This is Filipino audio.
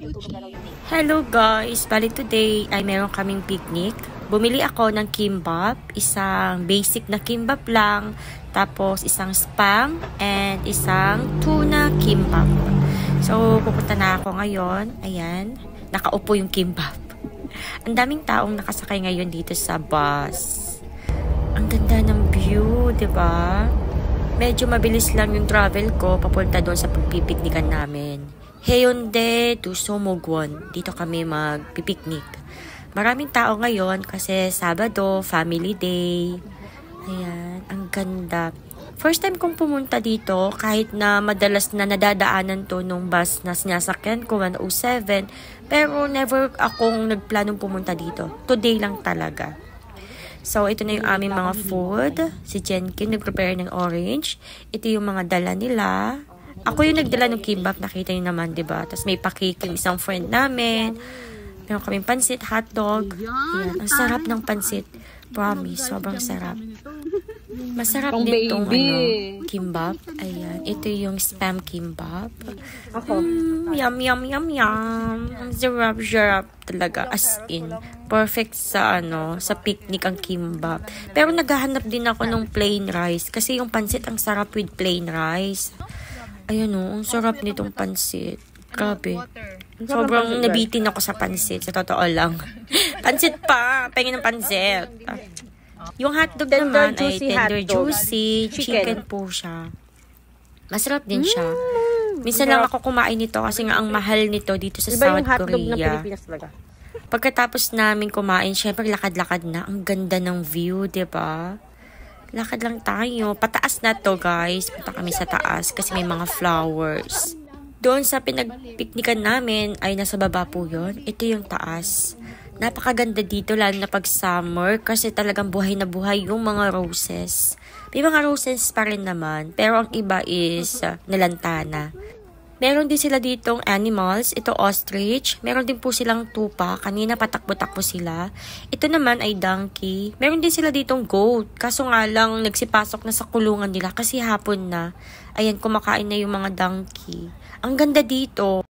Hello guys! Bali today ay meron kaming picnic. Bumili ako ng kimbap. Isang basic na kimbap lang. Tapos isang spam and isang tuna kimbap. So pupunta na ako ngayon. Ayan. Nakaupo yung kimbap. Ang daming taong nakasakay ngayon dito sa bus. Ang ganda ng view, 'di ba? Medyo mabilis lang yung travel ko papunta doon sa pagpipiknikan namin. Haeundae to Somogwon. Dito kami magpipiknik. Maraming tao ngayon kasi Sabado, family day. Ayan, ang ganda. First time kong pumunta dito kahit na madalas na nadadaanan to nung bus na sinasakyan ko 107. Pero never akong nagplanong pumunta dito. Today lang talaga. So, ito na yung aming mga food. Si Jenkin nag-prepare ng orange. Ito yung mga dala nila. Ako yung nagdala ng kimbap, nakita niyo naman, diba? Tapos may pakik yung isang friend namin. Meron kaming pansit, hotdog. Ayan, ang sarap ng pansit. Promise, sobrang sarap. Masarap din tong kimbap. Ayan, ito yung spam kimbap. Yum, yum, yum, yum. Ang sarap talaga. As in, perfect sa sa picnic ang kimbap. Pero naghahanap din ako ng plain rice. Kasi yung pansit ang sarap with plain rice. Ayan o, ang sarap nitong pansit. Grabe. Sobrang nabitin ako sa pansit. Sa totoo lang. Pansit pa! Pengin ng pansit. Yung hotdog naman ay tender juicy. Chicken po siya. Masarap din siya. Minsan lang ako kumain nito kasi nga ang mahal nito dito sa South Korea. Pagkatapos namin kumain, syempre lakad-lakad na. Ang ganda ng view, diba? Lakad lang tayo. Pataas na to, guys. Punta kami sa taas kasi may mga flowers. Doon sa pinagpiknikan namin ay nasa baba po yun. Ito yung taas. Napakaganda dito lalo na pag summer kasi talagang buhay na buhay yung mga roses. May mga roses pa rin naman pero ang iba is nalantana. Meron din sila ditong animals. Ito ostrich. Meron din po silang tupa. Kanina patakbo-takbo sila. Ito naman ay donkey. Meron din sila ditong goat. Kaso nga lang nagsipasok na sa kulungan nila kasi hapon na. Ayan, kumakain na yung mga donkey. Ang ganda dito.